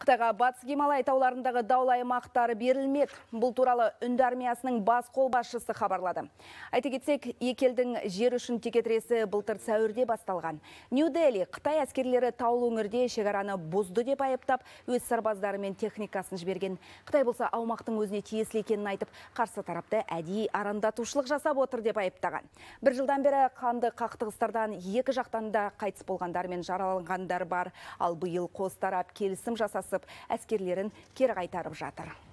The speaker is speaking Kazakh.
Қытайға Батыс Гималай тауларындағы даулы аймақтары берілмек. Бұл туралы Үнді армиясының бас қолбасшысы хабарлады. Айта кетсек, екі елдің жер үшін текетіресі былтыр сәуірде басталған. Нью-Дели Қытай әскерлері таулы өңірде шекараны бұзды деп айыптап, өз сарбаздары мен техникасын жіберген. Қытай болса аумақтың өзіне тиесілі екенін айтып, қарсы тарапты әдейі арандатушылық жасап отыр деп айыптаған. Бір жылдан бері қанды қақтығыстардан екі жақтан да қайтыс болғандар мен жараланғандар бар. Ал биыл қос тарап келісім жасасып, әскерлерін кері қайтарып жатыр.